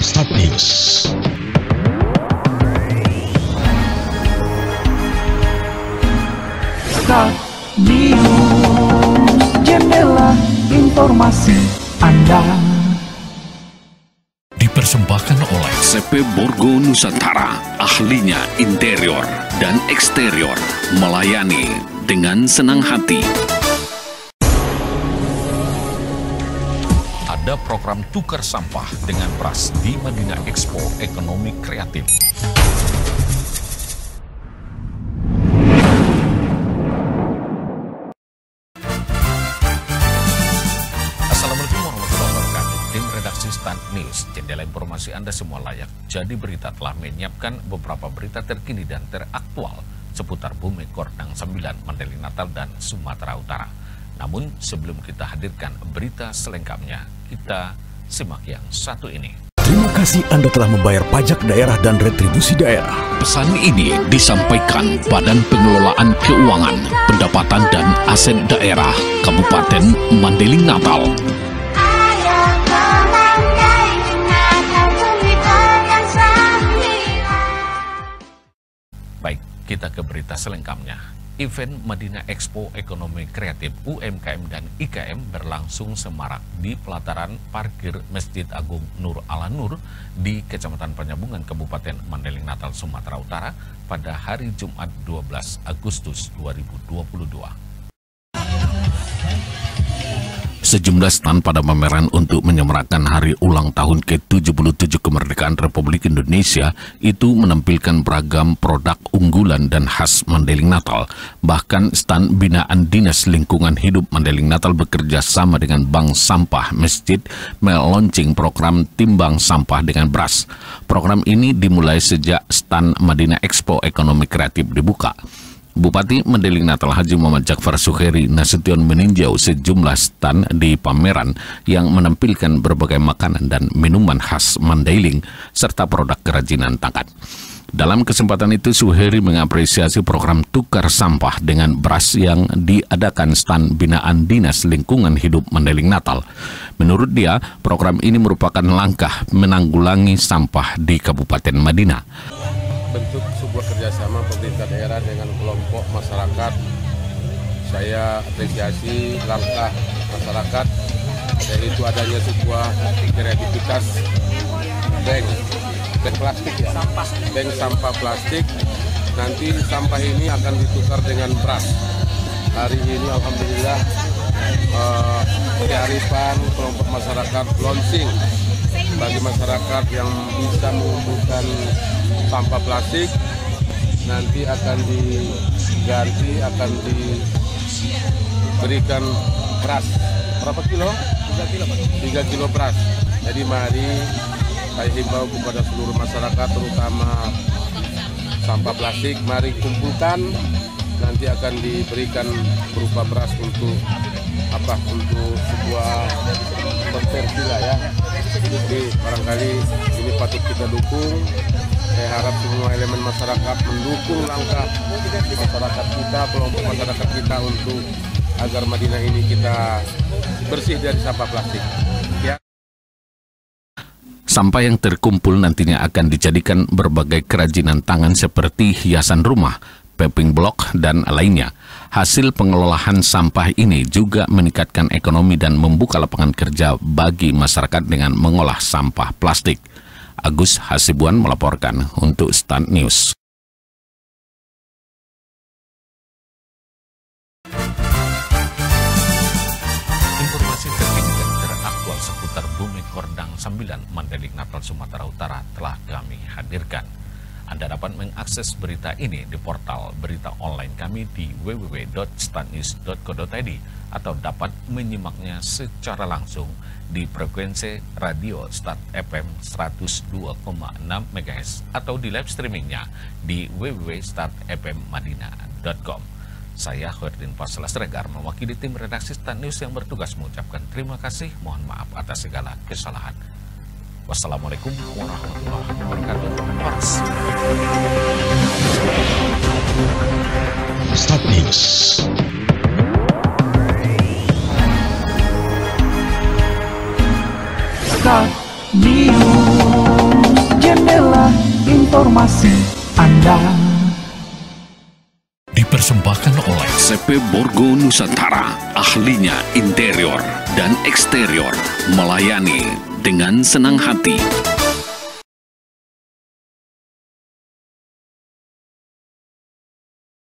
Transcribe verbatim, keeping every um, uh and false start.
Start News. Start News, jendela informasi Anda. Dipersembahkan oleh C P Borgo Nusantara, ahlinya interior dan eksterior, melayani dengan senang hati. Ada program tukar sampah dengan beras di Madinah Expo Ekonomi Kreatif. Assalamualaikum warahmatullahi wabarakatuh. Tim redaksi Start News, jendela informasi Anda semua layak jadi berita, telah menyiapkan beberapa berita terkini dan teraktual seputar Bumi Kordang sembilan, Mandailing Natal, dan Sumatera Utara. Namun sebelum kita hadirkan berita selengkapnya, kita simak yang satu ini. Terima kasih Anda telah membayar pajak daerah dan retribusi daerah. Pesan ini disampaikan Badan Pengelolaan Keuangan, Pendapatan dan Aset Daerah Kabupaten Mandailing Natal. Baik, kita ke berita selengkapnya. Event Madinah Expo Ekonomi Kreatif U M K M dan I K M berlangsung semarak di pelataran parkir Masjid Agung Nur Ala Nur di Kecamatan Penyambungan, Kabupaten Mandailing Natal, Sumatera Utara pada hari Jumat dua belas Agustus dua ribu dua puluh dua. Sejumlah stand pada pameran untuk menyemarakan hari ulang tahun ke tujuh puluh tujuh kemerdekaan Republik Indonesia itu menampilkan beragam produk unggulan dan khas Mandailing Natal. Bahkan stand binaan Dinas Lingkungan Hidup Mandailing Natal bekerja sama dengan Bank Sampah Masjid melaunching program Timbang Sampah dengan Beras. Program ini dimulai sejak stand Madinah Expo Ekonomi Kreatif dibuka. Bupati Mandailing Natal Haji Muhammad Jakfar Suheri Nasution meninjau sejumlah stand di pameran yang menampilkan berbagai makanan dan minuman khas Mandailing serta produk kerajinan tangan. Dalam kesempatan itu, Suheri mengapresiasi program tukar sampah dengan beras yang diadakan stand binaan Dinas Lingkungan Hidup Mandailing Natal. Menurut dia, program ini merupakan langkah menanggulangi sampah di Kabupaten Madinah. Bentuk sebuah kerjasama pemerintah daerah dengan kelompok masyarakat. Saya apresiasi langkah masyarakat, yaitu adanya sebuah kreativitas bank, bank plastik ya, bank sampah plastik. Nanti sampah ini akan ditukar dengan beras. Hari ini alhamdulillah eh, kearifan kelompok masyarakat launching bagi masyarakat yang bisa mengumpulkan sampah plastik, nanti akan diganti, akan diberikan beras. Berapa kilo? tiga kilo. tiga kilo beras. Jadi mari saya himbau kepada seluruh masyarakat, terutama sampah plastik, mari kumpulkan, nanti akan diberikan berupa beras untuk apa? Untuk sebuah konversi lah ya. Jadi barangkali ini patut kita dukung. Saya harap semua elemen masyarakat mendukung langkah masyarakat kita, kelompok masyarakat kita untuk agar Madinah ini kita bersih dari sampah plastik. Ya. Sampah yang terkumpul nantinya akan dijadikan berbagai kerajinan tangan seperti hiasan rumah, paving block, dan lainnya. Hasil pengelolaan sampah ini juga meningkatkan ekonomi dan membuka lapangan kerja bagi masyarakat dengan mengolah sampah plastik. Agus Hasibuan melaporkan untuk Start News. Informasi terkini dan teraktual seputar Bumi Kordang sembilan, Mandailing Natal, Sumatera Utara telah kami hadirkan. Anda dapat mengakses berita ini di portal berita online kami di w w w titik startnews titik co titik i d atau dapat menyimaknya secara langsung di frekuensi radio Start F M seratus dua koma enam megahertz atau di live streamingnya di w w w titik start f m madinah titik com. Saya Khairuddin Fasla Sregar mewakili tim redaksi Start News yang bertugas mengucapkan terima kasih, mohon maaf atas segala kesalahan. Wassalamualaikum warahmatullahi wabarakatuh. Start News. Start News. informasi Anda. Dipersembahkan oleh C P Borgo Nusantara, ahlinya interior dan eksterior, melayani dengan senang hati.